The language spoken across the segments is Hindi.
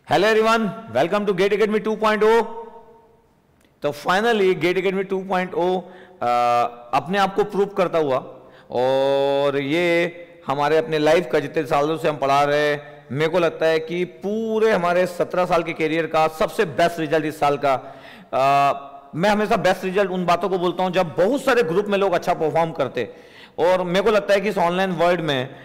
Hello everyone, welcome to GATE academy 2.0। तो फाइनली गेट एकेडमी 2.0 अपने आप को प्रूव करता हुआ, और ये हमारे अपने लाइफ का जितने सालों से हम पढ़ा रहे हैं, मेरे को लगता है कि पूरे हमारे 17 साल के कैरियर का सबसे बेस्ट रिजल्ट इस साल का। मैं हमेशा बेस्ट रिजल्ट उन बातों को बोलता हूं जब बहुत सारे ग्रुप में लोग अच्छा परफॉर्म करते, और मेरे को लगता है कि इस ऑनलाइन वर्ल्ड में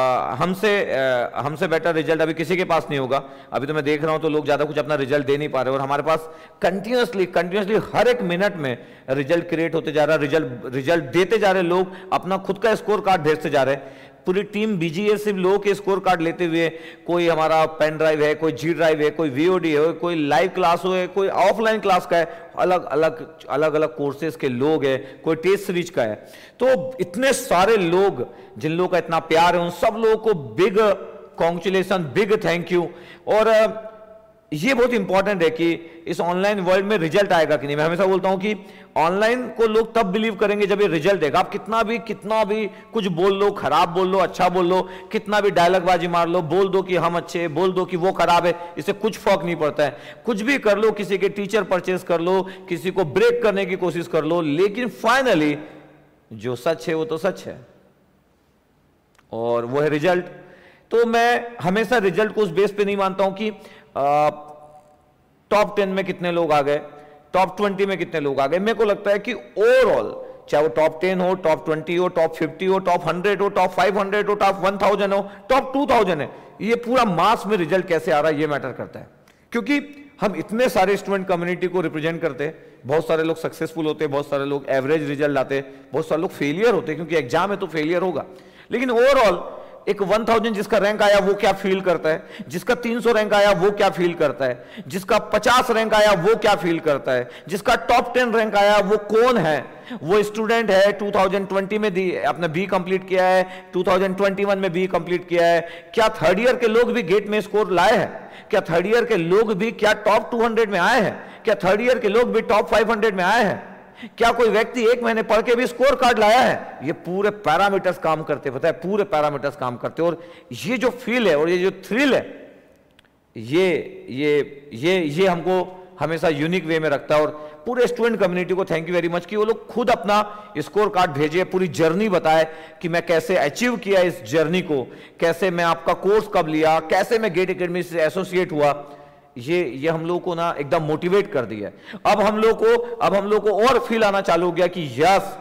हमसे बेटर रिजल्ट अभी किसी के पास नहीं होगा। अभी तो मैं देख रहा हूं तो लोग ज्यादा कुछ अपना रिजल्ट दे नहीं पा रहे, और हमारे पास कंटिन्यूसली हर एक मिनट में रिजल्ट क्रिएट होते जा रहा है, रिजल्ट देते जा रहे लोग, अपना खुद का स्कोर कार्ड भेजते जा रहे हैं। पूरी टीम बिजी है सिर्फ लोगों के स्कोर कार्ड लेते हुए। कोई हमारा पेन ड्राइव है, कोई जी ड्राइव है, कोई वीओडी है, कोई लाइव क्लास हो है, कोई ऑफलाइन क्लास का है, अलग अलग कोर्सेज के लोग है, कोई टेस्ट सीरीज का है। तो इतने सारे लोग जिन लोगों का इतना प्यार है, उन सब लोगों को big congratulation, big thank you. और ये बहुत इंपॉर्टेंट है कि इस ऑनलाइन वर्ल्ड में रिजल्ट आएगा कि नहीं। मैं हमेशा बोलता हूं कि ऑनलाइन को लोग तब बिलीव करेंगे जब ये रिजल्ट देगा। आप कितना भी कुछ बोल लो, खराब बोल लो, अच्छा बोल लो, कितना भी डायलॉगबाजी मार लो, बोल दो कि हम अच्छे, बोल दो कि वो खराब है, इससे कुछ फर्क नहीं पड़ता है। कुछ भी कर लो, किसी के टीचर परचेज कर लो, किसी को ब्रेक करने की कोशिश कर लो, लेकिन फाइनली जो सच है वो तो सच है, और वो है रिजल्ट। तो मैं हमेशा रिजल्ट को उस बेस पे नहीं मानता हूं कि टॉप 10 में कितने लोग आ गए, टॉप 20 में कितने लोग आ गए। मेरे को लगता है कि ओवरऑल, चाहे वो टॉप 10 हो, टॉप 20 हो, टॉप 50 हो, टॉप 100 हो, टॉप 500 हो, टॉप 1000 हो, टॉप 2000 है, ये पूरा मास में रिजल्ट कैसे आ रहा है ये मैटर करता है। क्योंकि हम इतने सारे स्टूडेंट कम्युनिटी को रिप्रेजेंट करते हैं। बहुत सारे लोग सक्सेसफुल होते हैं, बहुत सारे लोग एवरेज रिजल्ट लाते, बहुत सारे लोग फेलियर होते, क्योंकि एग्जाम है तो फेलियर होगा। लेकिन ओवरऑल एक 1000 जिसका रैंक आया वो क्या फील करता है, जिसका 300 रैंक आया वो क्या फील करता है, जिसका 50 रैंक आया वो क्या फील करता है, जिसका टॉप 10 रैंक आया वो कौन है। वो स्टूडेंट है 2020 में अपने बी कंप्लीट किया है, 2021 में बी कंप्लीट किया है। क्या थर्ड ईयर के लोग भी गेट में स्कोर लाए हैं? क्या थर्ड ईयर के लोग भी क्या टॉप 200 में आए हैं? क्या थर्ड ईयर के लोग भी टॉप 500 में आए हैं? क्या कोई व्यक्ति 1 महीने पढ़ के भी स्कोर कार्ड लाया है? ये पूरे पैरामीटर्स काम करते, पता है, पूरे पैरामीटर्स काम करते। और ये जो फील है और ये जो थ्रिल है, ये हमको हमेशा यूनिक वे में रखता है। और पूरे स्टूडेंट कम्युनिटी को थैंक यू वेरी मच कि वो लोग खुद अपना स्कोर कार्ड भेजे, पूरी जर्नी बताए कि मैं कैसे अचीव किया इस जर्नी को, कैसे मैं आपका कोर्स कब लिया, कैसे मैं गेट एकेडमी से एसोसिएट हुआ। ये हम लोग को ना एकदम मोटिवेट कर दिया है। अब हम लोग को और फील आना चालू हो गया कि यस,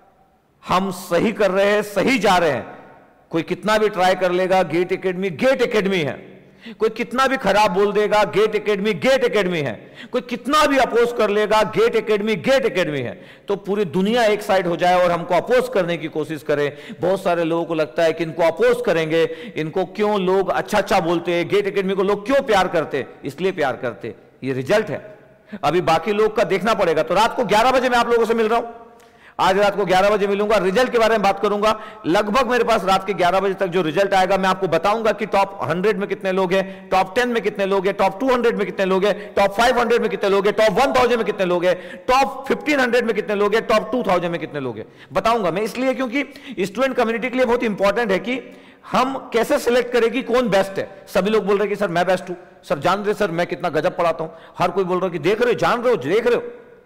हम सही कर रहे हैं, सही जा रहे हैं। कोई कितना भी ट्राई कर लेगा, गेट एकेडमी है। कोई कितना भी खराब बोल देगा, गेट एकेडमी है। कोई कितना भी अपोज कर लेगा, गेट एकेडमी है। तो पूरी दुनिया एक साइड हो जाए और हमको अपोज करने की कोशिश करे। बहुत सारे लोगों को लगता है कि इनको अपोज करेंगे, इनको क्यों लोग अच्छा बोलते हैं, गेट एकेडमी को लोग क्यों प्यार करते, इसलिए प्यार करते। ये रिजल्ट है। अभी बाकी लोग का देखना पड़ेगा। तो रात को 11 बजे मैं आप लोगों से मिल रहा हूं। आज रात को 11 बजे मिलूंगा, रिजल्ट के बारे में बात करूंगा। लगभग मेरे पास रात के 11 बजे तक जो रिजल्ट आएगा मैं आपको बताऊंगा कि टॉप 100 में कितने लोग हैं, टॉप 10 में कितने लोग हैं, टॉप 200 में कितने लोग हैं, टॉप 500 में कितने लोग हैं, टॉप 1000 में कितने लोग हैं, टॉप 1500 में कितने लोग हैं, टॉप 2000 में कितने लोग हैं। बताऊंगा मैं, इसलिए क्योंकि स्टूडेंट कम्युनिटी के लिए बहुत इंपॉर्टेंट है कि हम कैसे सिलेक्ट करें कि कौन बेस्ट है। सभी लोग बोल रहे कि सर मैं बेस्ट हूं, सर जान रहे सर मैं कितना गजब पढ़ाता हूं। हर कोई बोल रहा है कि देख रहे हो, जान रहे हो, देख रहे हो।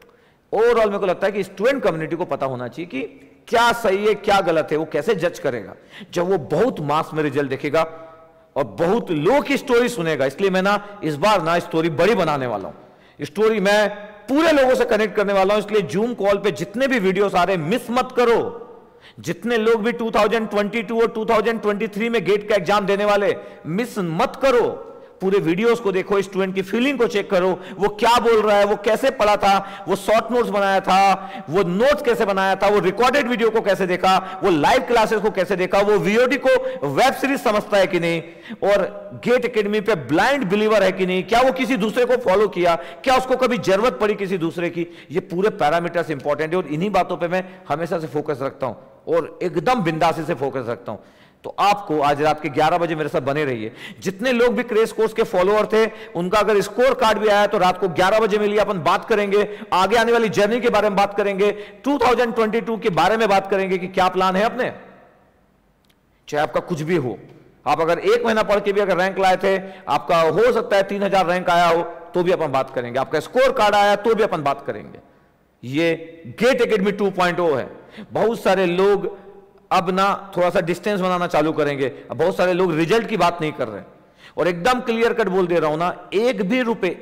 ओवरऑल मेरे को लगता है कि स्टूडेंट कम्युनिटी को पता होना चाहिए कि क्या सही है, क्या गलत है। वो कैसे जज करेगा? जब वो बहुत मास में रिजल्ट देखेगा और बहुत लोगों की स्टोरी सुनेगा। इसलिए मैं ना इस बार ना स्टोरी बड़ी बनाने वाला हूं। स्टोरी मैं पूरे लोगों से कनेक्ट करने वाला हूं। इसलिए जूम कॉल पे जितने भी वीडियोस आ रहे हैं मिस मत करो। जितने लोग भी 2022 और 2023 में गेट का एग्जाम देने वाले, मिस मत करो। पूरे वीडियोस को देखो, स्टूडेंट की फीलिंग को चेक करो, वो क्या बोल रहा है, वो कैसे पढ़ा था, वो शॉर्ट नोट्स बनाया था, वो नोट्स कैसे बनाया था, वो रिकॉर्डेड वीडियो को कैसे देखा, वो लाइव क्लासेस को कैसे देखा, वो वीओडी को वेब सीरीज समझता है कि नहीं, और गेट एकेडमी पे ब्लाइंड बिलीवर है कि नहीं, क्या वो किसी दूसरे को फॉलो किया, क्या उसको कभी जरूरत पड़ी किसी दूसरे की। ये पूरे पैरामीटर्स इंपॉर्टेंट है और इन्हीं बातों पर मैं हमेशा से फोकस रखता हूं और एकदम बिंदासी से फोकस रखता हूं। तो आपको आज रात के 11 बजे मेरे साथ बने रहिए। जितने लोग भी क्रेश कोर्स के फॉलोअर थे, उनका अगर स्कोर कार्ड भी आया तो रात को 11 बजे मिलिए, अपन बात करेंगे, आगे आने वाली जर्नी के बारे में बात करेंगे, 2022 के बारे में बात करेंगे कि क्या प्लान है अपने। चाहे आपका कुछ भी हो, आप अगर 1 महीना पढ़ के भी अगर रैंक लाए थे, आपका हो सकता है 3000 रैंक आया हो, तो भी अपन बात करेंगे। आपका स्कोर कार्ड आया तो भी अपन बात करेंगे। ये गेट एकेडमी 2.0 है। बहुत सारे लोग अब ना थोड़ा सा डिस्टेंस बनाना चालू करेंगे। अब बहुत सारे लोग रिजल्ट की बात नहीं कर रहे, और एकदम क्लियर कट बोल दे रहा हूं ना, एक भी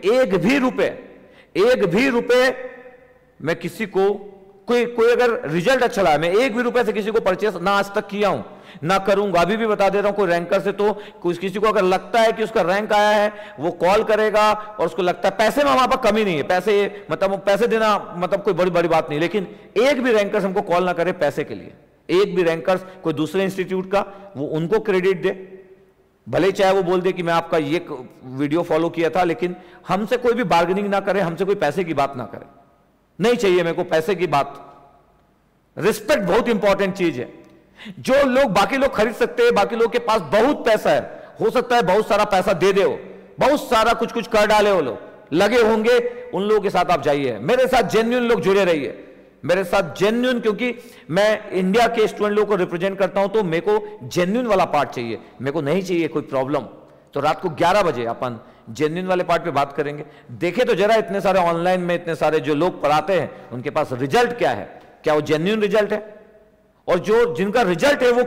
रुपए मैं किसी को, कोई अगर रिजल्ट अच्छा रहा, मैं 1 भी रुपए से किसी को परचेस ना आज तक किया हूं, ना करूंगा। अभी भी बता दे रहा हूं, कोई रैंकर से तो किसी को अगर लगता है कि उसका रैंक आया है, वो कॉल करेगा, और उसको लगता है पैसे में हमारे पास कमी नहीं है, पैसे देना मतलब कोई बड़ी बात नहीं, लेकिन एक भी रैंकर्स हमको कॉल ना करे पैसे के लिए। एक भी रैंकर्स कोई दूसरे इंस्टीट्यूट का, वो उनको क्रेडिट दे, भले चाहे वो बोल दे कि मैं आपका ये वीडियो फॉलो किया था, लेकिन हमसे कोई भी बार्गेनिंग ना करे, हमसे कोई पैसे की बात ना करे। नहीं चाहिए मेरे को पैसे की बात। रिस्पेक्ट बहुत इंपॉर्टेंट चीज है। जो लोग, बाकी लोग खरीद सकते हैं, बाकी लोग के पास बहुत पैसा है, हो सकता है बहुत सारा पैसा दे दे, बहुत सारा कुछ कर डाले, वो लोग लगे होंगे, उन लोगों के साथ आप जाइए। मेरे साथ जेन्युइन लोग जुड़े रहिए, मेरे साथ जेन्युइन, क्योंकि मैं इंडिया के स्टूडेंट लोगों को रिप्रेजेंट करता हूं, तो मेरे को जेन्युइन वाला पार्ट चाहिए, मेरे को नहीं चाहिए कोई प्रॉब्लम। तो रात को 11 बजे अपन जेन्युइन वाले पार्ट पे बात करेंगे। देखे तो जरा, इतने सारे ऑनलाइन में इतने सारे जो लोग पढ़ाते हैं, उनके पास रिजल्ट क्या है, क्या वो जेन्युइन रिजल्ट है, और जो जिनका रिजल्ट है वो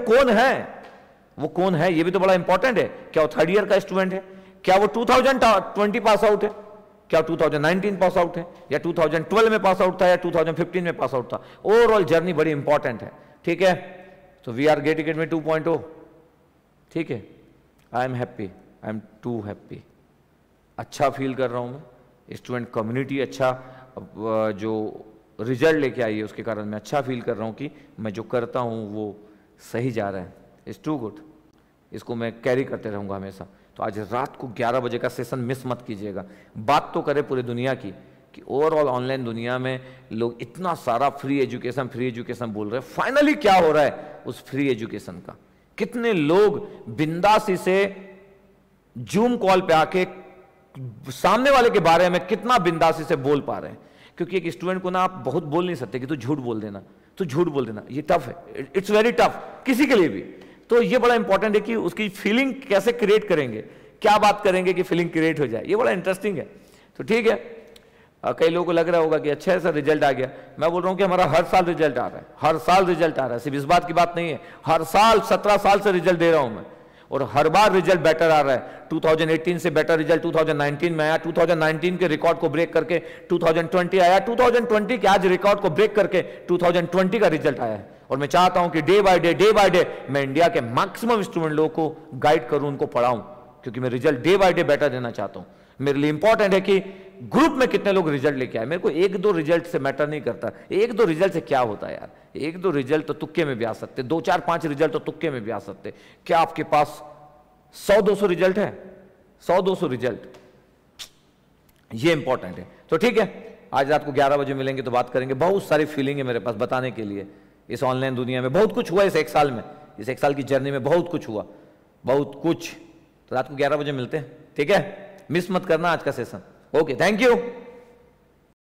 कौन है, ये भी तो बड़ा इंपॉर्टेंट है। क्या वो 3rd ईयर का स्टूडेंट है, क्या वो 2020 पास आउट है, क्या 2019 पास आउट है, या 2012 में पास आउट था, या 2015 में पास आउट था। ओवरऑल जर्नी बड़ी इंपॉर्टेंट है, ठीक है। तो वी आर गेट एकेडमी 2.0, ठीक है। I am happy, I am too happy, अच्छा फील कर रहा हूं मैं। स्टूडेंट कम्युनिटी अच्छा जो रिजल्ट लेके आई है, उसके कारण मैं अच्छा फील कर रहा हूं कि मैं जो करता हूं वो सही जा रहा है। इट्स टू गुड, इसको मैं कैरी करते रहूंगा हमेशा। तो आज रात को 11 बजे का सेशन मिस मत कीजिएगा। बात तो करें पूरी दुनिया की, कि ओवरऑल ऑनलाइन दुनिया में लोग इतना सारा फ्री एजुकेशन बोल रहे हैं। फाइनली क्या हो रहा है उस फ्री एजुकेशन का? कितने लोग बिंदासी से जूम कॉल पे आके सामने वाले के बारे में कितना बिंदासी से बोल पा रहे हैं? क्योंकि एक स्टूडेंट को ना आप बहुत बोल नहीं सकते कि तू झूठ बोल देना, ये टफ है, इट्स वेरी टफ किसी के लिए भी। तो ये बड़ा इंपॉर्टेंट है कि उसकी फीलिंग कैसे क्रिएट करेंगे, क्या बात करेंगे कि फीलिंग क्रिएट हो जाए, ये बड़ा इंटरेस्टिंग है। तो ठीक है, कई लोगों को लग रहा होगा कि अच्छा ऐसा रिजल्ट आ गया। मैं बोल रहा हूं कि हमारा हर साल रिजल्ट आ रहा है, हर साल रिजल्ट आ रहा है। सिर्फ इस बात की बात नहीं है, हर साल 17 साल से रिजल्ट दे रहा हूं मैं, और हर बार रिजल्ट बेटर आ रहा है। 2018 से बेटर रिजल्ट 2019 में आया, 2019 के रिकॉर्ड को ब्रेक करके 2020 आया, 2020 के आज रिकॉर्ड को ब्रेक करके 2020 का रिजल्ट आया है। और मैं चाहता हूं कि डे बाय डे मैं इंडिया के मैक्सिमम स्टूडेंट लोगों को गाइड करूं, उनको पढ़ाऊं, क्योंकि मैं result day by day better देना चाहता हूं। मेरे लिए इंपॉर्टेंट है कि ग्रुप में कितने लोग रिजल्ट लेके आए। मेरे को 1-2 रिजल्ट से मैटर नहीं करता। 1-2 रिजल्ट से क्या होता है यार? 1-2 रिजल्ट तो तुक्के में भी आ सकते, 2-4-5 रिजल्ट तो तुक्के में भी आ सकते। क्या आपके पास 100-200 रिजल्ट है? 100-200 रिजल्ट, ये इंपॉर्टेंट है। तो ठीक है, आज रात को 11 बजे मिलेंगे तो बात करेंगे। बहुत सारी फीलिंग है मेरे पास बताने के लिए। इस ऑनलाइन दुनिया में बहुत कुछ हुआ इस 1 साल में, इस 1 साल की जर्नी में बहुत कुछ हुआ, बहुत कुछ। तो रात को 11 बजे मिलते हैं, ठीक है? मिस मत करना आज का सेशन। Okay, thank you.